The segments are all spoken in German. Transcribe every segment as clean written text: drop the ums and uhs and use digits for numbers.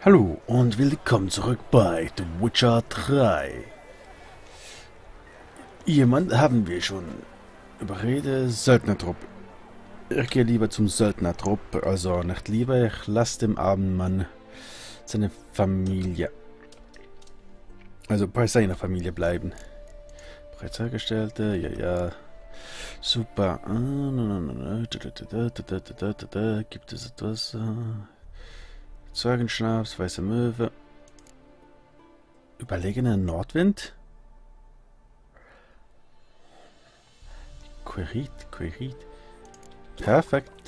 Hallo und willkommen zurück bei The Witcher 3. Jemand haben wir schon überredet, Söldnertrupp. Ich gehe lieber zum Söldnertrupp, also nicht lieber, ich lasse dem armen Mann seine Familie, also bei seiner Familie bleiben. Bereits hergestellte, ja, super. Gibt es etwas? Zeugenschnaps, weiße Möwe. Überlegener Nordwind. Querit. Perfekt.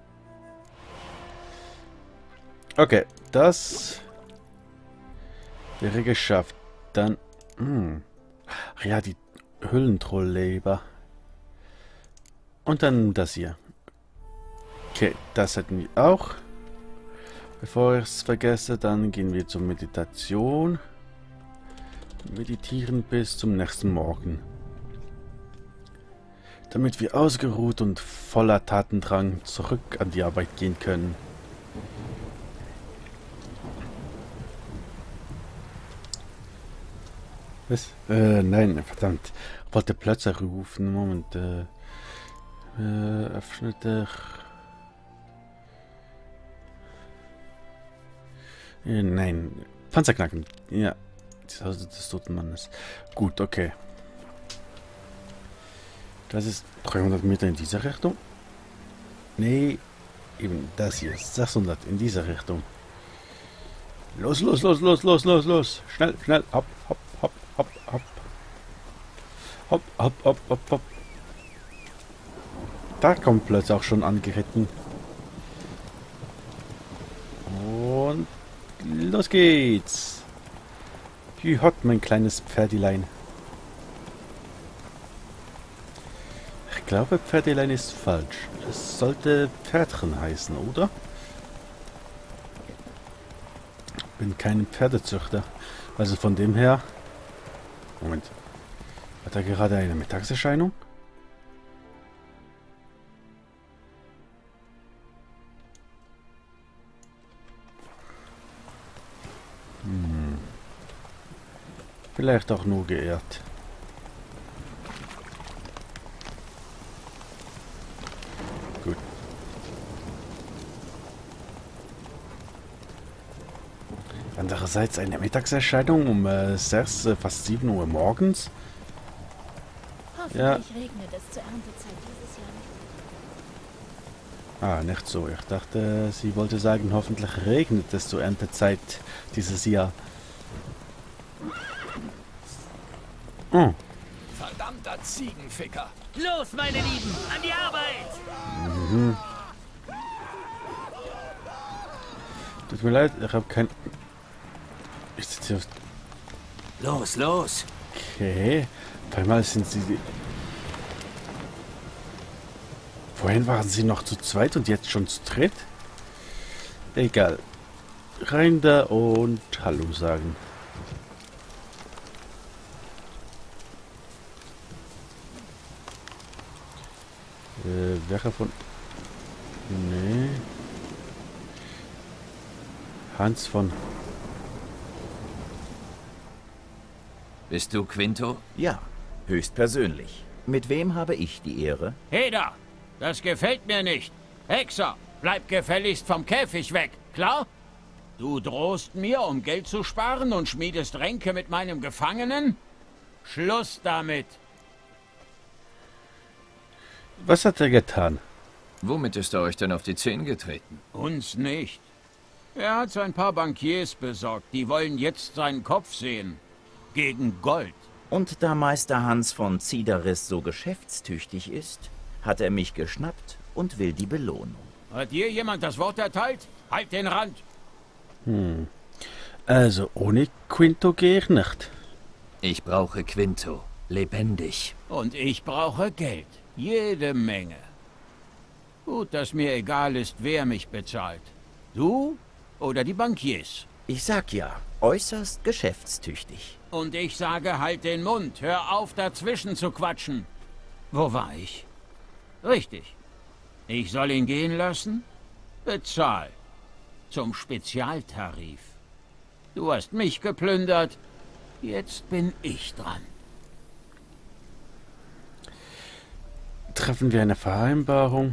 Okay, das wäre geschafft. Dann, ach ja, die Hüllentrollleber. Und dann das hier. Okay, das hätten wir auch. Bevor ich es vergesse, dann gehen wir zur Meditation. Meditieren bis zum nächsten Morgen. Damit wir ausgeruht und voller Tatendrang zurück an die Arbeit gehen können. Was? Nein, verdammt. Ich wollte plötzlich rufen. Moment, öffnet der... Nein, Panzerknacken. Ja, das Haus des toten Mannes. Gut, okay. Das ist 300 Meter in diese Richtung. Nee, eben das hier ist 600 in diese Richtung. Los. Schnell. Hopp. Hopp. Da kommt plötzlich auch schon angeritten. Und los geht's. Wie hot, mein kleines Pferdilein. Ich glaube, Pferdilein ist falsch. Es sollte Pferdchen heißen, oder? Ich bin kein Pferdezüchter. Also von dem her... Moment. Hat er gerade eine Mittagserscheinung? Vielleicht auch nur geehrt. Gut. Andererseits eine Mittagserscheinung um 6, fast 7 Uhr morgens. Hoffentlich regnet es zur Erntezeit dieses Jahr. Ah, nicht so. Ich dachte, sie wollte sagen, hoffentlich regnet es zur Erntezeit dieses Jahr. Verdammter Ziegenficker! Los, meine Lieben, an die Arbeit! Tut mir leid, ich habe kein... Ich sitze auf... Los! Okay. Auf einmal sind sie... Vorhin waren sie noch zu zweit und jetzt schon zu dritt? Egal. Rein da und Hallo sagen. Welcher von... Nee. Hans von... Bist du Quinto? Ja, höchstpersönlich. Mit wem habe ich die Ehre? Heda, das gefällt mir nicht. Hexer, bleib gefälligst vom Käfig weg, klar? Du drohst mir, um Geld zu sparen und schmiedest Ränke mit meinem Gefangenen? Schluss damit. Was hat er getan? Womit ist er euch denn auf die Zehen getreten? Uns nicht. Er hat ein paar Bankiers besorgt, die wollen jetzt seinen Kopf sehen. Gegen Gold. Und da Meister Hans von Zidaris so geschäftstüchtig ist, hat er mich geschnappt und will die Belohnung. Hat dir jemand das Wort erteilt? Halt den Rand! Also ohne Quinto gehe ich nicht. Ich brauche Quinto. Lebendig. Und ich brauche Geld. Jede Menge. Gut, dass mir egal ist, wer mich bezahlt. Du oder die Bankiers. Ich sag ja, äußerst geschäftstüchtig. Und ich sage, halt den Mund. Hör auf, dazwischen zu quatschen. Wo war ich? Richtig. Ich soll ihn gehen lassen? Bezahl. Zum Spezialtarif. Du hast mich geplündert. Jetzt bin ich dran. Treffen wir eine Vereinbarung?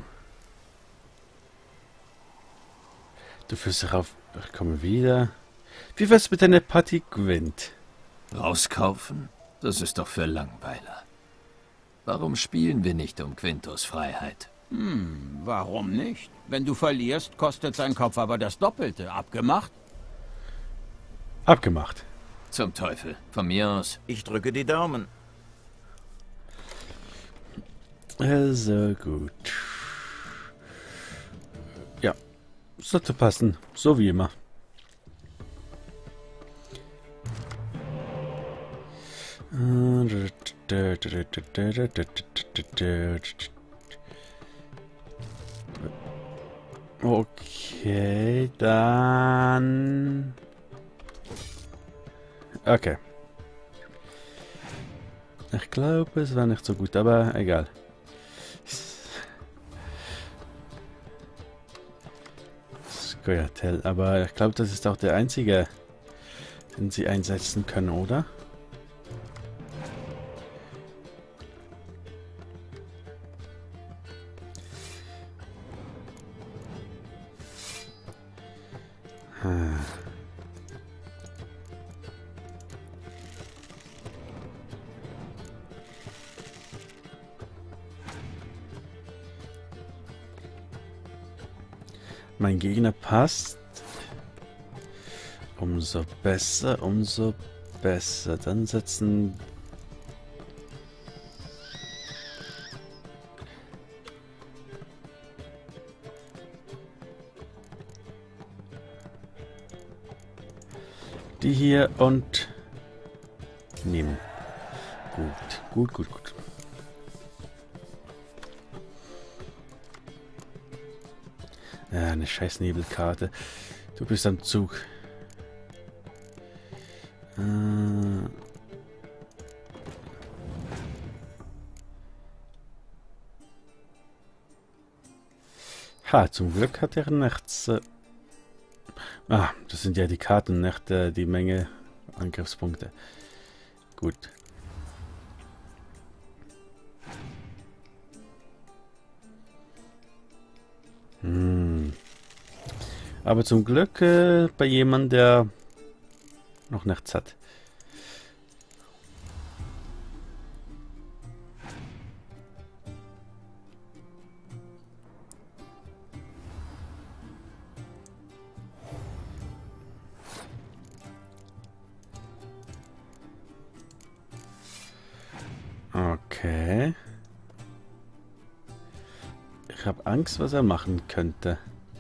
Du führst darauf, ich komme wieder. Wie wär's mit einer Partie Gwent? Rauskaufen? Das ist doch für Langweiler. Warum spielen wir nicht um Quintos Freiheit? Warum nicht? Wenn du verlierst, kostet sein Kopf aber das Doppelte. Abgemacht? Abgemacht. Zum Teufel. Von mir aus. Ich drücke die Daumen. Also gut. Ja, sollte passen. So wie immer. Okay, dann... Okay. Ich glaube, es war nicht so gut, aber egal. Squirtle, aber ich glaube, das ist auch der einzige, den sie einsetzen können, oder? Mein Gegner passt. Umso besser, umso besser. Dann setzen... die hier und... nehmen. Gut, gut. Ja, eine scheiß Nebelkarte. Du bist am Zug. Ha, zum Glück hat er nichts. Das sind ja die Karten, nicht die Menge Angriffspunkte. Gut. Aber zum Glück bei jemandem, der noch nichts hat. Okay. Ich habe Angst, was er machen könnte.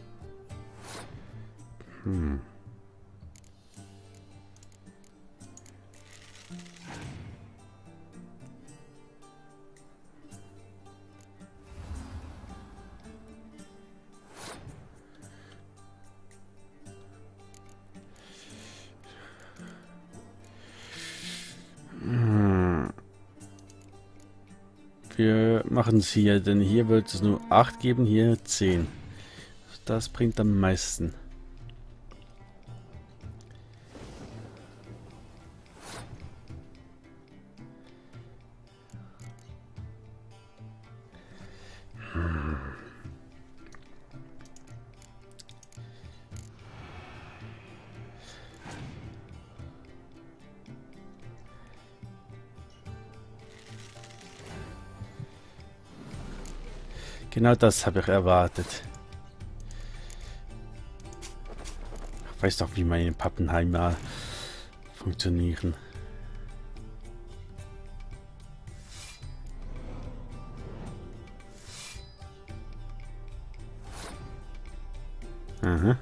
Wir machen es hier, denn hier wird es nur 8 geben, hier 10. Das bringt am meisten. Genau das habe ich erwartet. Ich weiß doch, wie meine Pappenheimer funktionieren. Aha.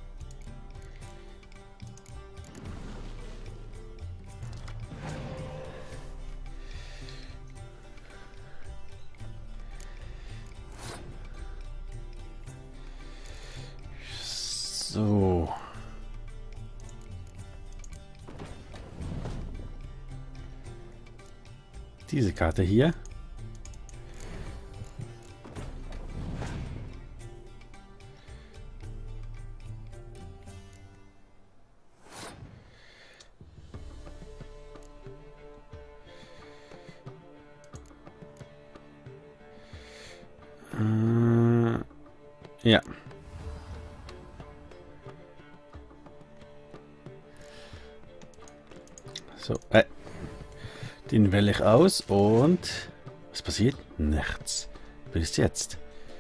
So. Diese Karte hier. So, den wähle ich aus und... Was passiert? Nichts. Bis jetzt.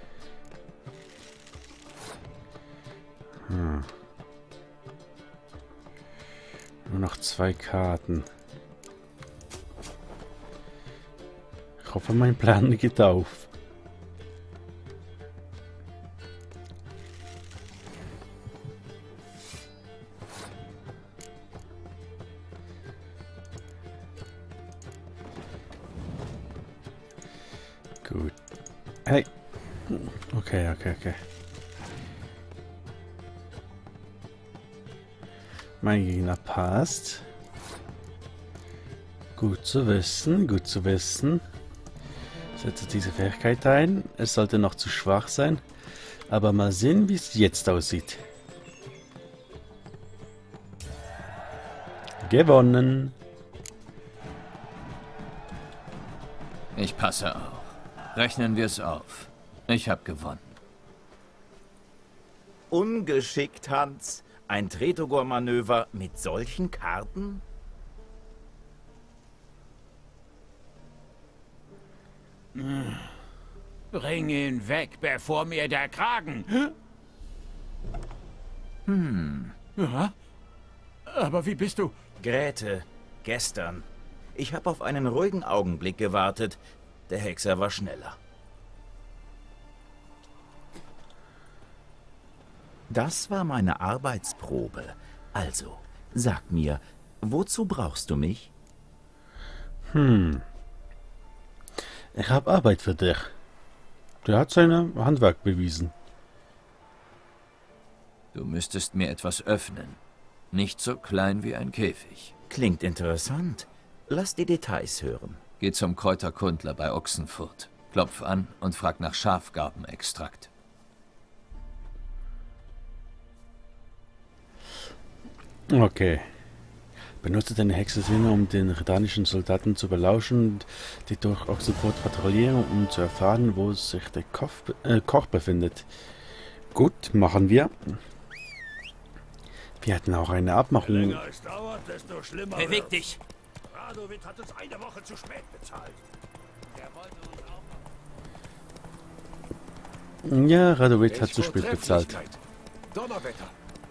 Nur noch 2 Karten. Ich hoffe, mein Plan geht auf. Gut. Hey. Okay. Mein Gegner passt. Gut zu wissen. Setze diese Fähigkeit ein. Es sollte noch zu schwach sein. Aber mal sehen, wie es jetzt aussieht. Gewonnen. Ich passe auf. Rechnen wir es auf. Ich habe gewonnen. Ungeschickt, Hans. Ein Tretogor-Manöver mit solchen Karten? Bring ihn weg, bevor mir der Kragen... Ja? Aber wie bist du... Grete, gestern. Ich habe auf einen ruhigen Augenblick gewartet. Der Hexer war schneller. Das war meine Arbeitsprobe. Also, sag mir, wozu brauchst du mich? Ich habe Arbeit für dich. Der hat sein Handwerk bewiesen. Du müsstest mir etwas öffnen. Nicht so klein wie ein Käfig. Klingt interessant. Lass die Details hören. Geh zum Kräuterkundler bei Ochsenfurt. Klopf an und frag nach Schafgarbenextrakt. Okay. Benutze deine Hexensinne, um den redanischen Soldaten zu belauschen, die durch Ochsenfurt patrouillieren, um zu erfahren, wo sich der Koch befindet. Gut, machen wir. Wir hatten auch eine Abmachung. Je länger es dauert, desto schlimmer Beweg wird's. dich! Radovid hat uns eine Woche zu spät bezahlt. Ja, Radovid hat zu spät bezahlt. Donnerwetter.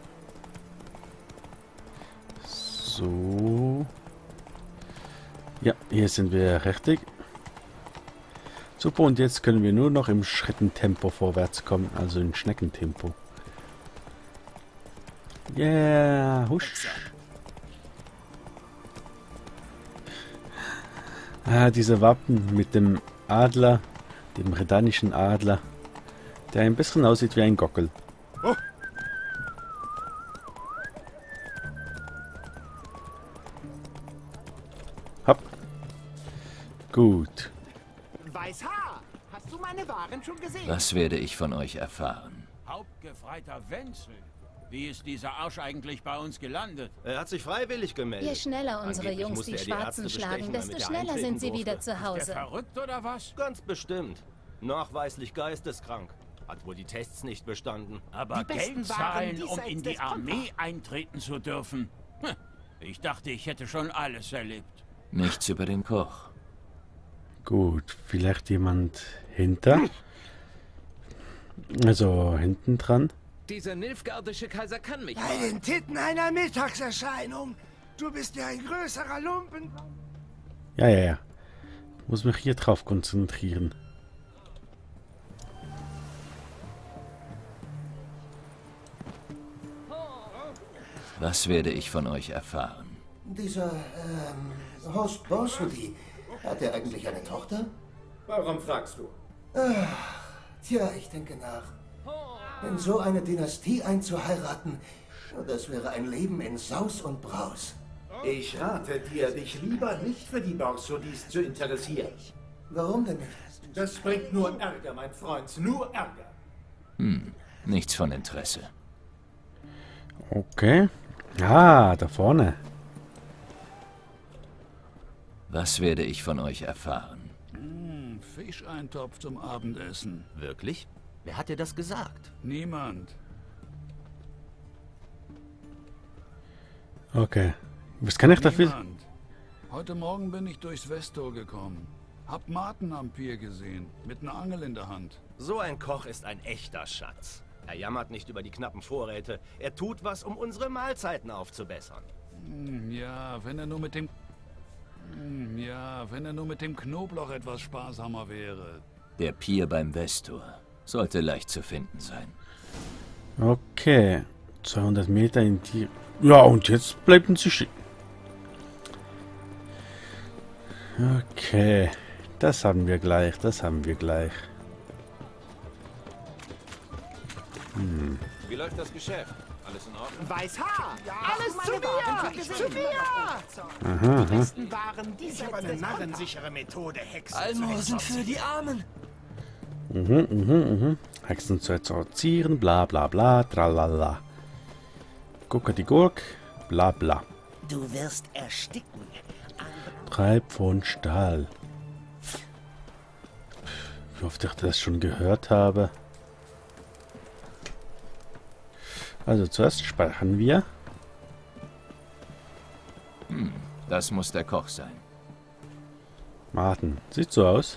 So. Ja, hier sind wir richtig. Super, und jetzt können wir nur noch im Schrittentempo vorwärts kommen, also in Schneckentempo. Yeah, husch. Ah, diese Wappen mit dem Adler, dem redanischen Adler, der ein bisschen aussieht wie ein Gockel. Oh. Hopp. Gut. Weißhaar, hast du meine Waren schon gesehen? Was werde ich von euch erfahren? Hauptgefreiter Wenzel. Wie ist dieser Arsch eigentlich bei uns gelandet? Er hat sich freiwillig gemeldet. Je schneller unsere Angeblich Jungs musste die er die Schwarzen Ärzte schlagen, bestechen, desto damit er schneller eintreten sind sie durfte. wieder zu Der Hause. verrückt oder was? Ganz bestimmt. Nachweislich geisteskrank. Hat wohl die Tests nicht bestanden. Aber Die besten Geld Waren zahlen, um diesseits in die des Pampa. Armee eintreten zu dürfen. Ich dachte, ich hätte schon alles erlebt. Nichts über den Koch. Gut, vielleicht jemand hinter? Also hinten dran? Dieser nilfgaardische Kaiser kann mich Bei den Titten einer Mittagserscheinung. Du bist ja ein größerer Lumpen. Ja. Muss mich hier drauf konzentrieren. Was werde ich von euch erfahren? Dieser, Horst Borsody, hat er eigentlich eine Tochter? Warum fragst du? Tja, ich denke nach. In so eine Dynastie einzuheiraten, das wäre ein Leben in Saus und Braus. Ich rate dir, dich lieber nicht für die Borsodis zu interessieren. Warum denn nicht? Das bringt nur Ärger, mein Freund, nur Ärger. Nichts von Interesse. Okay. Ah, da vorne. Was werde ich von euch erfahren? Fischeintopf zum Abendessen. Wirklich? Wer hat dir das gesagt? Niemand. Okay. Was kann ich dafür? Niemand. Heute Morgen bin ich durchs Westtor gekommen. Hab Martin am Pier gesehen, mit einer Angel in der Hand. So ein Koch ist ein echter Schatz. Er jammert nicht über die knappen Vorräte. Er tut was, um unsere Mahlzeiten aufzubessern. Ja, wenn er nur mit dem... wenn er nur mit dem Knoblauch etwas sparsamer wäre. Der Pier beim Westtor sollte leicht zu finden sein. Okay. 200 Meter in die... Ja, und jetzt bleiben sie stehen. Okay. Das haben wir gleich, das haben wir gleich. Wie läuft das Geschäft? Alles in Ordnung? Weißhaar! Ja, Alles zu mir! Zu mir! Aha, Die besten Waren, die ich habe eine narrensichere Methode, Hexen Almosen für die Armen! Hexen zu exorzieren, bla bla bla, tralala. Gucke die Gurk, bla bla. Du wirst ersticken. Treib von Stahl. Wie oft ich das schon gehört habe. Also zuerst speichern wir. Das muss der Koch sein. Martin, sieht so aus.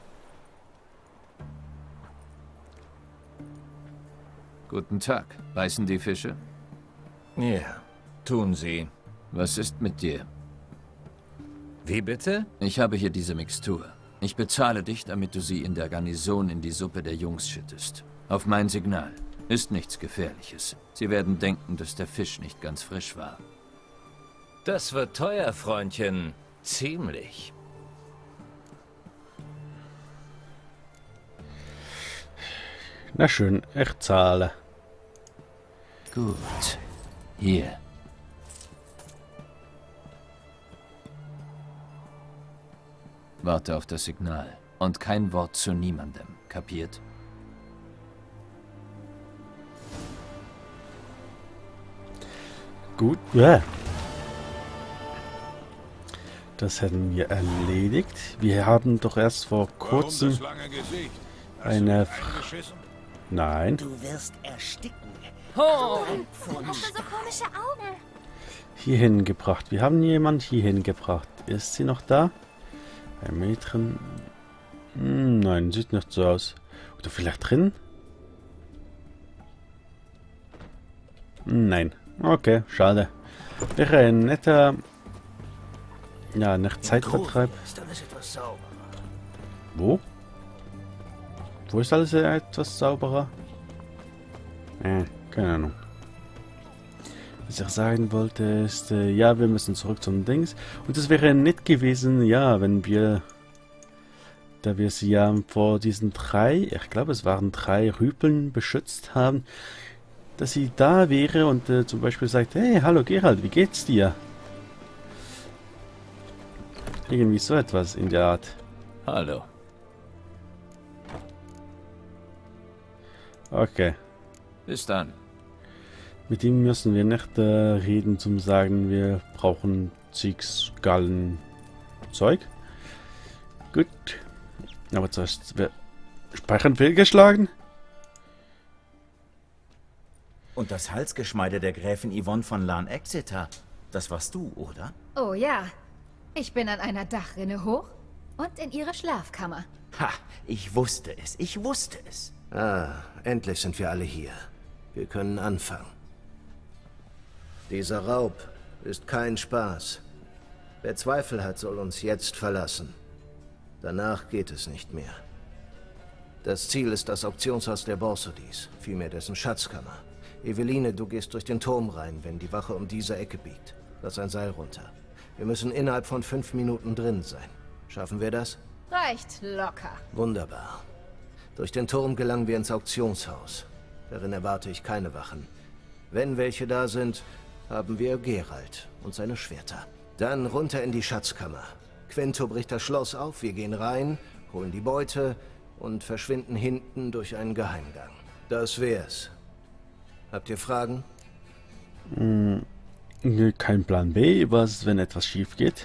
Guten Tag. Beißen die Fische? Ja, tun sie. Was ist mit dir? Wie bitte? Ich habe hier diese Mixtur. Ich bezahle dich, damit du sie in der Garnison in die Suppe der Jungs schüttest. Auf mein Signal. Ist nichts Gefährliches. Sie werden denken, dass der Fisch nicht ganz frisch war. Das wird teuer, Freundchen. Ziemlich. Na schön, ich zahle. Gut. Hier. Warte auf das Signal. Und kein Wort zu niemandem. Kapiert? Gut, ja. Das hätten wir erledigt. Wir haben doch erst vor kurzem eine... Nein. Du wirst ersticken. Oh! Du hast so komische Augen. Hierhin gebracht. Wir haben jemand hierhin gebracht. Ist sie noch da? Ein Mädchen. Nein, sieht nicht so aus. Oder vielleicht drin? Nein. Okay, schade. Wäre ein netter... Ja, nicht Zeitvertreib. Ist alles etwas sauberer. Wo? Wo ist alles etwas sauberer? Keine Ahnung. Was ich sagen wollte ist, ja, wir müssen zurück zum Dings. Und es wäre nett gewesen, ja, wenn wir... Da wir sie ja vor diesen 3, ich glaube es waren 3 Rüpeln beschützt haben, dass sie da wäre und zum Beispiel sagt, hey, hallo Gerald, wie geht's dir? Irgendwie so etwas in der Art. Hallo. Okay. Bis dann. Mit ihm müssen wir nicht reden, zum sagen, wir brauchen Gallen Zeug. Gut. Aber zuerst, wir speichern fehlgeschlagen. Und das Halsgeschmeide der Gräfin Yvonne von Lan Exeter, das warst du, oder? Oh ja. Ich bin an einer Dachrinne hoch und in ihre Schlafkammer. Ha, ich wusste es, ich wusste es. Ah, endlich sind wir alle hier. Wir können anfangen. Dieser Raub ist kein Spaß. Wer Zweifel hat, soll uns jetzt verlassen. Danach geht es nicht mehr. Das Ziel ist das Auktionshaus der Borsodis, vielmehr dessen Schatzkammer. Eveline, du gehst durch den Turm rein, wenn die Wache um diese Ecke biegt. Lass ein Seil runter. Wir müssen innerhalb von 5 Minuten drin sein. Schaffen wir das? Reicht locker. Wunderbar. Durch den Turm gelangen wir ins Auktionshaus. Darin erwarte ich keine Wachen. Wenn welche da sind, haben wir Gerald und seine Schwerter. Dann runter in die Schatzkammer. Quinto bricht das Schloss auf, wir gehen rein, holen die Beute und verschwinden hinten durch einen Geheimgang. Das wär's. Habt ihr Fragen? Kein Plan B, was, wenn etwas schief geht?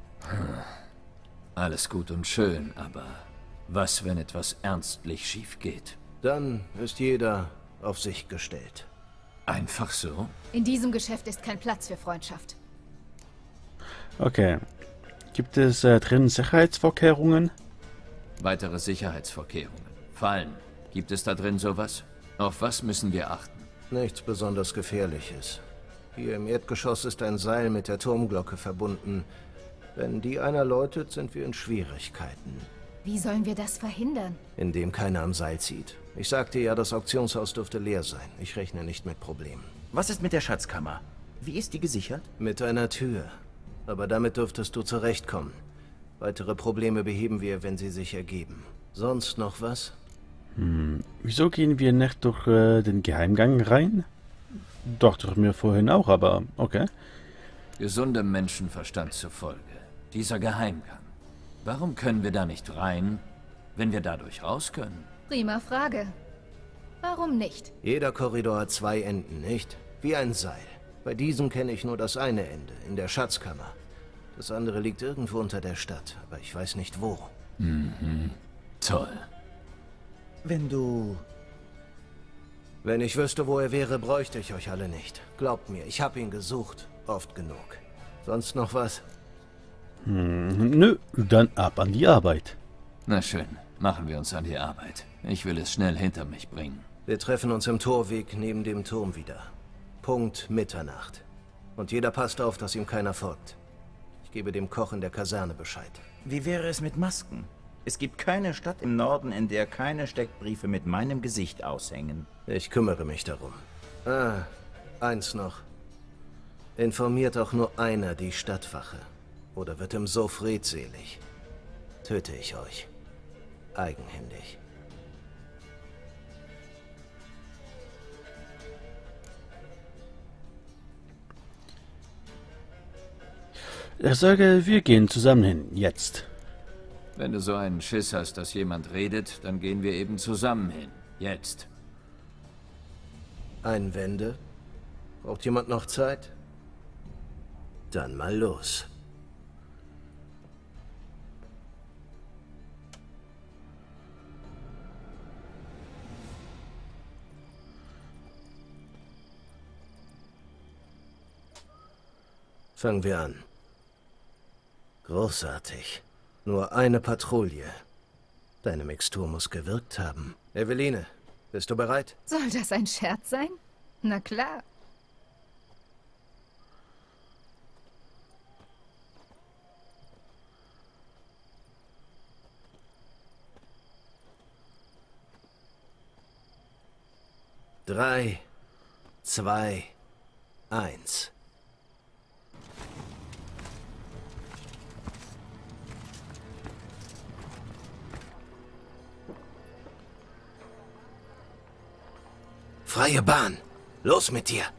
Alles gut und schön, aber was, wenn etwas ernstlich schief geht? Dann ist jeder auf sich gestellt. Einfach so? In diesem Geschäft ist kein Platz für Freundschaft. Okay. Gibt es drin Sicherheitsvorkehrungen? Weitere Sicherheitsvorkehrungen. Fallen. Gibt es da drin sowas? Auf was müssen wir achten? Nichts besonders Gefährliches. Hier im Erdgeschoss ist ein Seil mit der Turmglocke verbunden. Wenn die einer läutet, sind wir in Schwierigkeiten. Wie sollen wir das verhindern? Indem keiner am Seil zieht. Ich sagte ja, das Auktionshaus dürfte leer sein. Ich rechne nicht mit Problemen. Was ist mit der Schatzkammer? Wie ist die gesichert? Mit einer Tür. Aber damit dürftest du zurechtkommen. Weitere Probleme beheben wir, wenn sie sich ergeben. Sonst noch was? Wieso gehen wir nicht durch den Geheimgang rein? Dachte ich mir vorhin auch, aber okay. Gesundem Menschenverstand zufolge. Dieser Geheimgang. Warum können wir da nicht rein, wenn wir dadurch raus können? Prima Frage. Warum nicht? Jeder Korridor hat 2 Enden, nicht? Wie ein Seil. Bei diesem kenne ich nur das eine Ende, in der Schatzkammer. Das andere liegt irgendwo unter der Stadt, aber ich weiß nicht wo. Mhm. Toll. Wenn ich wüsste, wo er wäre, bräuchte ich euch alle nicht. Glaubt mir, ich habe ihn gesucht. Oft genug. Sonst noch was? Nö, dann ab an die Arbeit. Na schön, machen wir uns an die Arbeit. Ich will es schnell hinter mich bringen. Wir treffen uns im Torweg neben dem Turm wieder. Punkt Mitternacht. Und jeder passt auf, dass ihm keiner folgt. Ich gebe dem Koch in der Kaserne Bescheid. Wie wäre es mit Masken? Es gibt keine Stadt im Norden, in der keine Steckbriefe mit meinem Gesicht aushängen. Ich kümmere mich darum. Eins noch. Informiert auch nur einer die Stadtwache. Oder wird im Sof redselig. Töte ich euch. Eigenhändig. Ich sage, wir gehen zusammen hin. Jetzt. Wenn du so einen Schiss hast, dass jemand redet, dann gehen wir eben zusammen hin. Jetzt. Einwände? Braucht jemand noch Zeit? Dann mal los. Fangen wir an. Großartig. Nur eine Patrouille. Deine Mixtur muss gewirkt haben. Eveline, bist du bereit? Soll das ein Scherz sein? Na klar. Drei, 2, 1. Freie Bahn. Los mit dir.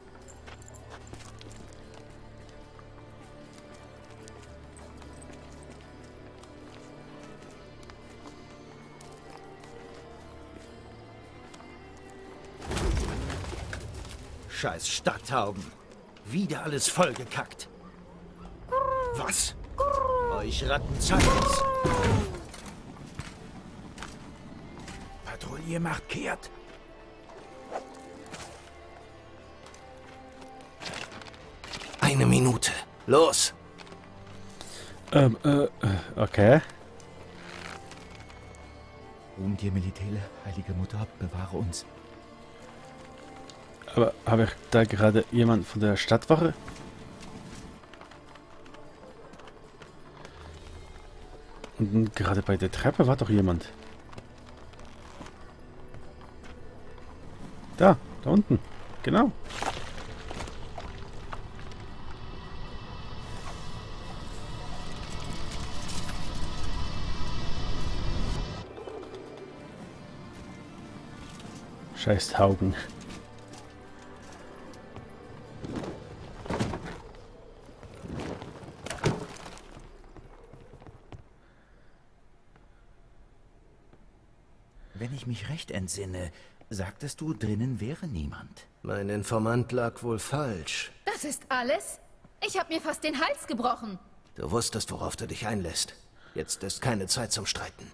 Scheiß Stadttauben. Wieder alles vollgekackt. Was? Euch Ratten zeigt es. Patrouille macht kehrt. Eine Minute. Los. Okay. Ruhm dir, Melitele, heilige Mutter, bewahre uns. Aber habe ich da gerade jemand von der Stadtwache? Und gerade bei der Treppe war doch jemand. Da unten. Genau. Scheiß Tauben. Wenn ich mich recht entsinne, sagtest du, drinnen wäre niemand. Mein Informant lag wohl falsch. Das ist alles? Ich habe mir fast den Hals gebrochen. Du wusstest, worauf du dich einlässt. Jetzt ist keine Zeit zum Streiten.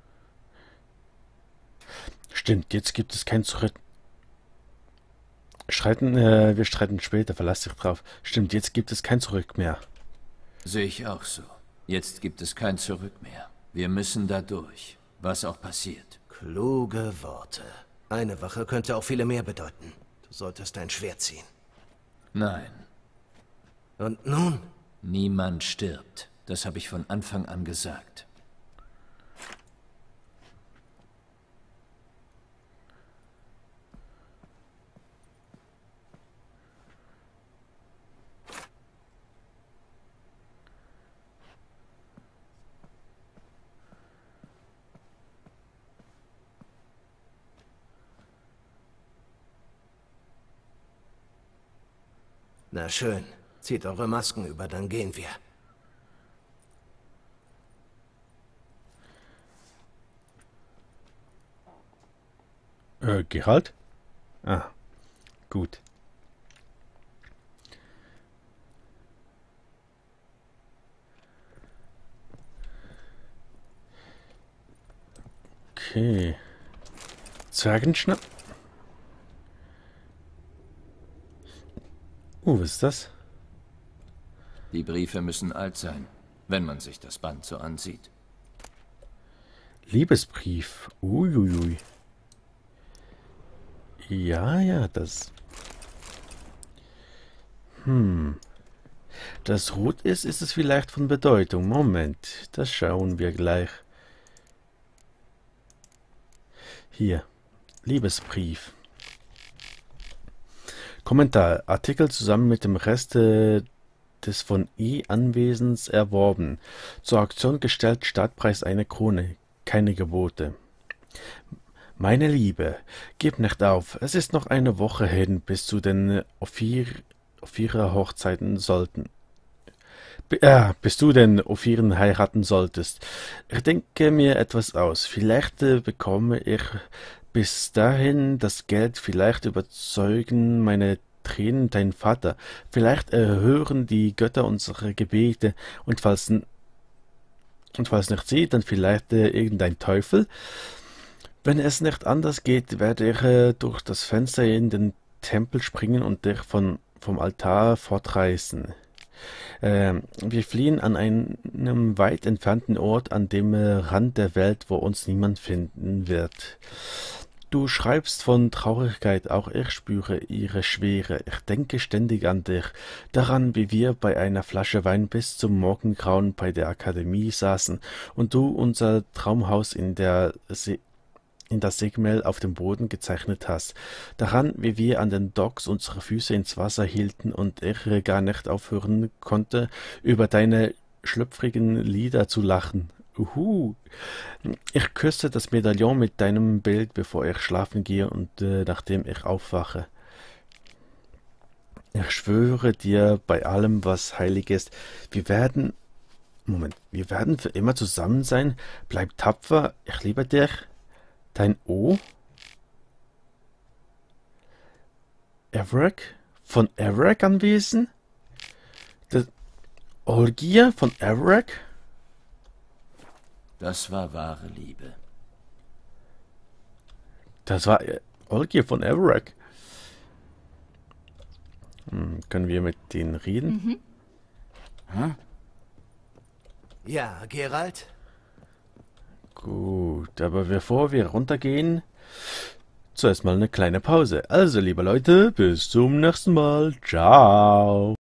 Stimmt, jetzt gibt es kein Zurück. Wir streiten später, verlass dich drauf. Stimmt, jetzt gibt es kein Zurück mehr. Sehe ich auch so. Jetzt gibt es kein Zurück mehr. Wir müssen da durch, was auch passiert. Kluge Worte. Eine Wache könnte auch viele mehr bedeuten. Du solltest dein Schwert ziehen. Nein. Und nun? Niemand stirbt. Das habe ich von Anfang an gesagt. Na schön. Zieht eure Masken über, dann gehen wir. Geralt? Ah, gut. Okay. Zwergenschnapp. Was ist das? Die Briefe müssen alt sein, wenn man sich das Band so ansieht. Liebesbrief. Uiuiui. Ja, das... Das rot ist es vielleicht von Bedeutung. Moment, das schauen wir gleich. Hier, Liebesbrief. Kommentar. Artikel zusammen mit dem Rest des von Anwesens erworben. Zur Auktion gestellt, Startpreis 1 Krone. Keine Gebote. Meine Liebe, gib nicht auf. Es ist noch eine Woche hin, bis zu den Ophira Hochzeiten sollten. Bis du den Ophiren heiraten solltest. Ich denke mir etwas aus. Vielleicht bekomme ich bis dahin das Geld, vielleicht überzeugen meine Tränen deinen Vater, vielleicht erhören die Götter unsere Gebete, und falls nicht sie, dann vielleicht irgendein Teufel. Wenn es nicht anders geht, werde ich durch das Fenster in den Tempel springen und dich vom Altar fortreißen. Wir fliehen an einem weit entfernten Ort an dem Rand der Welt, wo uns niemand finden wird. Du schreibst von Traurigkeit, auch ich spüre ihre Schwere. Ich denke ständig an dich, daran, wie wir bei einer Flasche Wein bis zum Morgengrauen bei der Akademie saßen und du unser Traumhaus in das Segmel auf dem Boden gezeichnet hast, daran, wie wir an den Docks unsere Füße ins Wasser hielten und ich gar nicht aufhören konnte, über deine schlüpfrigen Lieder zu lachen. Ich küsse das Medaillon mit deinem Bild, bevor ich schlafen gehe und nachdem ich aufwache. Ich schwöre dir bei allem, was heilig ist, wir werden für immer zusammen sein. Bleib tapfer, ich liebe dich. Dein O? Everick? Von Everick anwesend? Das Olgier von Everick? Das war wahre Liebe. Das war Olgier von Everick. Können wir mit denen reden? Ja, Geralt? Gut, aber bevor wir runtergehen, zuerst mal eine kleine Pause. Also, liebe Leute, bis zum nächsten Mal. Ciao.